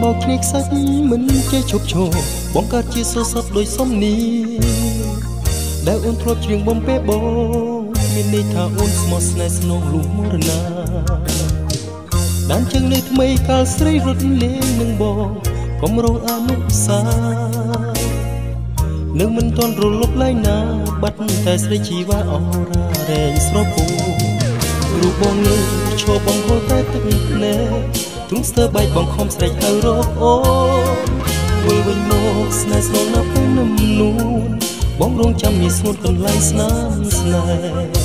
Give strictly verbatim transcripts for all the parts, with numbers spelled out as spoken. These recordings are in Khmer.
មកគ្នាខ្សាច់មិនចេះឈប់ឈរបងកើតជាសរស័ព្ទដោយសំនីដែលអូនធ្លាប់ច្រៀងបំពេបងមានន័យថាអូនស្មោះស្នេហ៍ស្នងលុះមរណាដានជើងនៅថ្មីកាលស្រីរត់លេងនឹងបងកុំរងអនុសានឹងមិនទាន់រលប់ឡើយណាបាត់តែស្រីជីវ៉ាអរ៉ារែងស្រពោរូបបងនេះឈរបងហូរតែទឹកភ្នែកទ្រង់ស្ទើរបែកបងខំស្រែកហៅរកអូនវិលវិញមកស្នេហ៍ស្នងណាស់ពេលនឹមនួនបងរងចាំមានស្ងួនកន្លែងស្នាមស្នេហ៍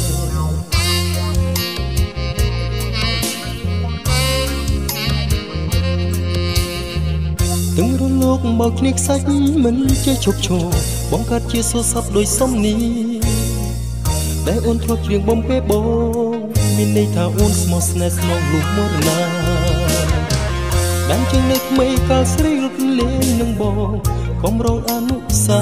ទាំងរលកមកគ្នាខ្សាច់មិនចេះឈប់ឈរបងកើតជាសរស័ព្ទដោយសំនីដែលអូនធ្លាប់ច្រៀងបំពេបងមានន័យថាអូនស្មោះស្នេហ៍ស្នងលុះមរណាដានជើងនៅថ្មីកាលស្រីរត់លេងនឹងបងកុំរងអនុសា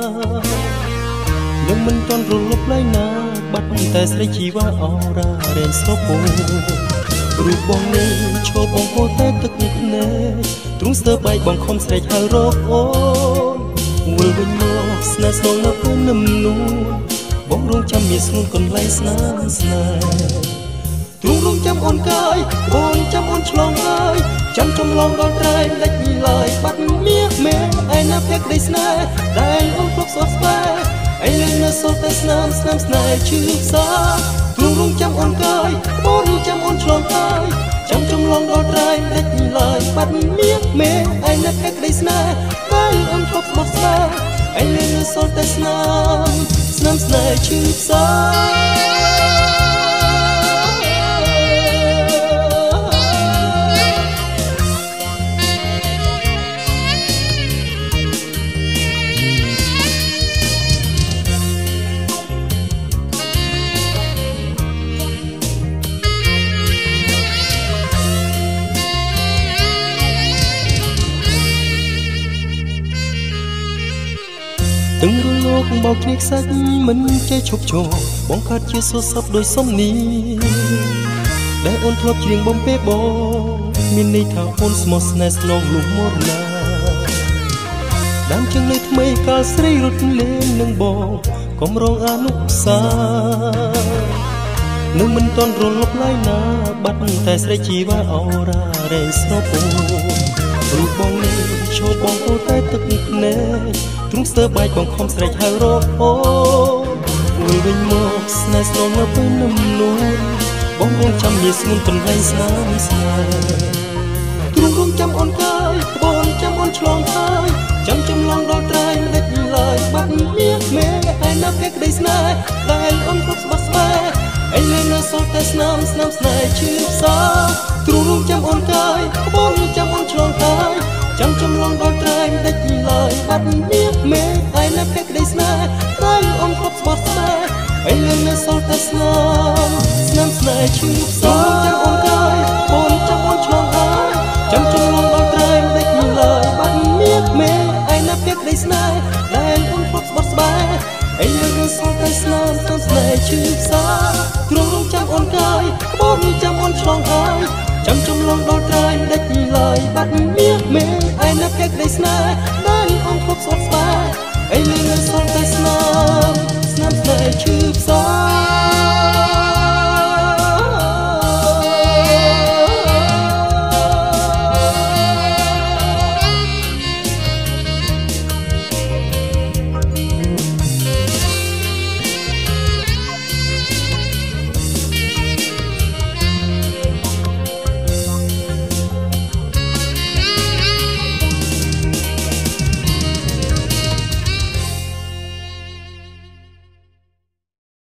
នឹងមិនទាន់រលប់ឡើយណាបាត់តែស្រីជីវ៉ាអរ៉ារែងស្រពោរូបបងនេះឈរបងហូរតែទឹកភ្នែកទ្រង់ស្ទើរបែកបងខំស្រែកហៅរកអូនវិលវិញមកស្នេហ៍ស្នងណាស់ពេលនឹមនួនបងរងចាំមានស្ងួនកន្លែងស្នាមស្នេហ៍ទ្រង់រងចាំអូនកាយអូនចាំអូនឆ្លងហើយចាំចំឡងដល់ត្រែងដាច់ឡើយបាត់មាសមេឯណាភក្តីស្នេហ៍ដែលអូនធ្លាប់សោកស្បែកឯលើនៅសល់តែស្នាមស្នាមស្នេហ៍ឈឺផ្សាទ្រង់រងចាំអូនកាយអូនចាំអូនឆ្លងហើយចាំចំឡងដល់ត្រែងដាច់ឡើយបាត់មាសមេឯណាភក្តីស្នេហ៍ដែលអូនធ្លាប់សោកស្បែកឯលើនៅសល់តែស្នាមស្នាមស្នេហ៍ឈឺផ្សាទាំងរលកមកគ្នាខ្សាច់មិនចេះឈប់ឈរបងកើតជាសរស័ព្ទដោយសំនីដែលអូនធ្លាប់ច្រៀងបំពេបងមានន័យថាអូនស្មោះស្នេហ៍ស្នងលុះមរណាដានជើងនៅថ្មីកាលស្រីរត់លេងនឹងបងកុំរងអនុសានឹងមិនទាន់រលប់ឡើយណាបាត់តែស្រីជីវ៉ាអរ៉ារែងស្រពោរូបបងនេះឈរបងហូរតែទឹកភ្នែកទ្រង់ស្ទើរបែកបងខំស្រែកហៅរកអូវិលវិញមកស្នេហ៍ស្នងណាស់ពេលនឹមនួនបងរងចាំមានស្ងួនកន្លែងស្នាមស្នេហ៍ទ្រង់រងចាំអូនកាយបងចាំអូនឆ្លងហើយចាំចំឡងដល់ត្រែងដាច់ឡើយបាត់មាសមេឯណាភក្តីស្នេហ៍ដែលអូនធ្លាប់ស្បោះស្បែកឯលើនៅសល់តែស្នាមស្នាមស្នេហ៍ឈឺផ្សាទ្រង់រងចាំអូនកាយបងចាំអូនឆ្លងហើយចាំចំឡងដល់ត្រែងដាច់ឡើយបាត់មាសមេឯណាភក្តីស្នេហ៍ដែលអូនធ្លាប់ស្បោះស្បែកឯលើនៅសល់តែស្នាមស្នាមស្នេហ៍ឈឺផ្សាចាំអូនកាយបងចាំអូនឆ្លងហើយចាំចំឡងដល់ត្រែងដាច់ឡើយបាត់មាសមេឯណាភក្តីស្នេហ៍ដែលអូនធ្លាប់ស្បោះស្បែកឯលើនៅសល់តែស្នាមស្នាមស្នេហ៍ឈឺផ្សាទ្រង់រងចាំអូនកាយបងចាំអូនឆ្លងហើយចាំចំឡងដល់ត្រែងដាច់ឡើយបាត់មាសមេឯណាភក្តីស្នេហ៍ដែលអូនធ្លាប់ស្បោះស្បែកឯលើនៅសល់តែស្នាមស្នាមស្នេហ៍ឈឺផ្សា